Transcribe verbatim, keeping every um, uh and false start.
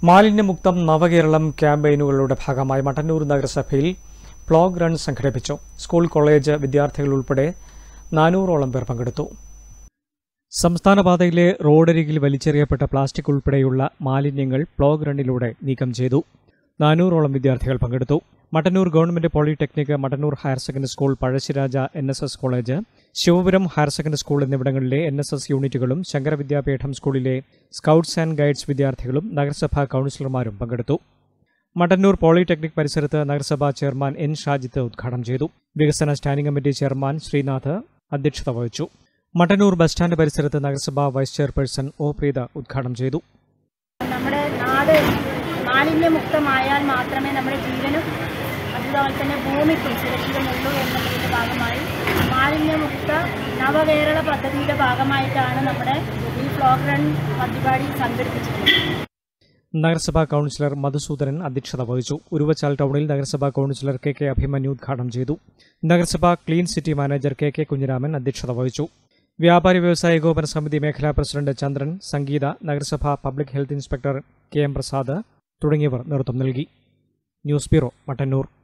മാലിന്യമുക്തം നവകേരളം ക്യാമ്പയിനുകളുടെ ഭാഗമായി മട്ടന്നൂർ നഗരസഭയിൽ plog run സംഘടിപ്പിച്ചു. സ്കൂൾ കോളേജ് വിദ്യാർത്ഥികൾ ഉൾപ്പെടെ നാനൂറോളം പേർ പങ്കെടുത്തു. സംസ്ഥാനപാതയിലെ റോഡരികിൽ വലിച്ചെറിയപ്പെട്ട പ്ലാസ്റ്റിക് ഉൾപ്പെടെയുള്ള മാലിന്യങ്ങൾ പ്ലോഗ് റണ്ണിലൂടെ നീക്കം ചെയ്തു. നാനൂറോളം വിദ്യാർത്ഥികൾ പങ്കെടുത്തു. Mattannur government polytechnic, Mattannur higher secondary school, Pazhassiraja N S S college, Sivapuram higher secondary school എന്നിവിടങ്ങളിലെ എൻ എസ് എസ് യൂണിറ്റുകളും ശങ്കരവിദ്യാപീഠം സ്കൂളിലെ സ്കൌട്ട്സ് ആൻഡ് ഗൈഡ്സ് വിദ്യാർത്ഥികളും നഗരസഭാ കൌൺസിലർമാരും പങ്കെടുത്തു. മട്ടന്നൂർ പോളിടെക്നിക് പരിസരത്ത് നഗരസഭാ ചെയർമാൻ എൻ ഷാജിത്ത് ഉദ്ഘാടനം ചെയ്തു. വികസന സ്റ്റാൻഡിംഗ് കമ്മിറ്റി ചെയർമാൻ ശ്രീനാഥ് അധ്യക്ഷത വഹിച്ചു. മട്ടന്നൂർ ബസ് സ്റ്റാൻഡ് പരിസരത്ത് നഗരസഭാ വൈസ് ചെയർപേഴ്സൺ ഒ പ്രീത ഉദ്ഘാടനം ചെയ്തു. നമ്മുടെ നാട് മാലിന്യമുക്തമായാൽ മാത്രമേ നമ്മുടെ ജീവനും അതുപോലെ തന്നെ ഭൂമിക്കും സുരക്ഷിതമുള്ളൂ എന്നതിന്റെ ഭാഗമായി മാലിന്യമുക്ത നവകേരള പദ്ധതിയുടെ ഭാഗമായിട്ടാണ് നമ്മുടെ ഈ പ്ലോഗ് റൺ പരിപാടി സംഘടിപ്പിച്ചിട്ടുള്ളത്. നഗരസഭാ കൌൺസിലർ മധുസൂദനൻ അധ്യക്ഷത വഹിച്ചു. ഉരുവച്ചാൽ ടൗണിൽ നഗരസഭാ കൌൺസിലർ കെ കെ അഭിമന്യു ഉദ്ഘാടനം ചെയ്തു. നഗരസഭാ clean city manager K K Kunhiraman അധ്യക്ഷത വഹിച്ചു. വ്യാപാരി വ്യവസായ ഏകോപന സമിതി മേഖലാ പ്രസിഡന്റ് ചന്ദ്രൻ, സംഗീത, നഗരസഭാ public health inspector K M Prasad തുടങ്ങിയവർ നേതൃത്വം നൽകി. News bureau, Mattannur.